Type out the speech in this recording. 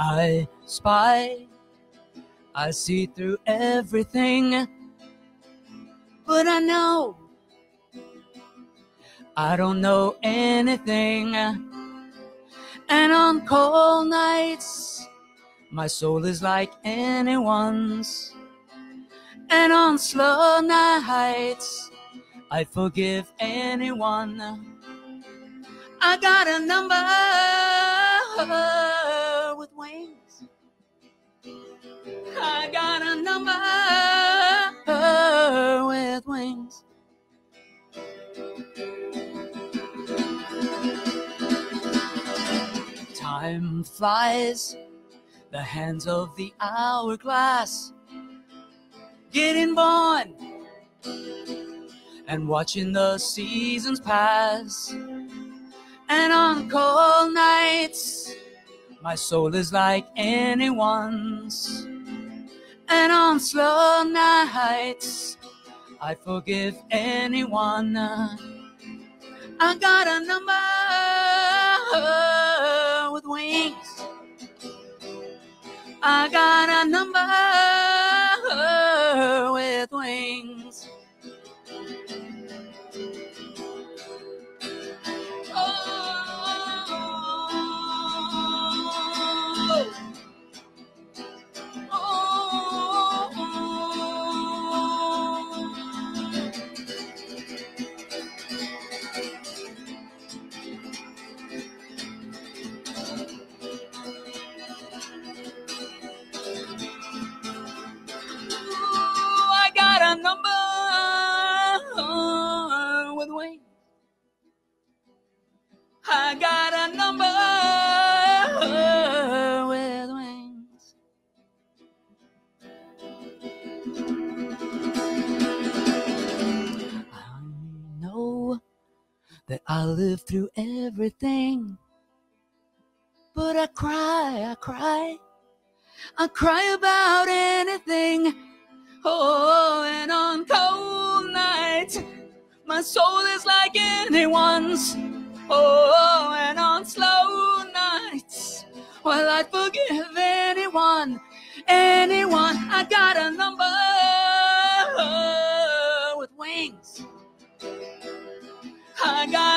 I spy, I see through everything, but I know I don't know anything. And on cold nights, my soul is like anyone's. And on slow nights, I forgive anyone. I got a number with wings. I got a number with wings. Time flies, the hands of the hourglass, getting born and watching the seasons pass. And on cold nights, my soul is like anyone's. And on slow nights, I forgive anyone. I got a number with wings. I got a number with wings. I got a number with wings. I got a number with wings. I know that I live through everything, but I cry about anything. Oh, and on cold nights, my soul is like anyone's. Oh, and on slow nights, well, I'd forgive anyone, anyone. I got a number with wings. I got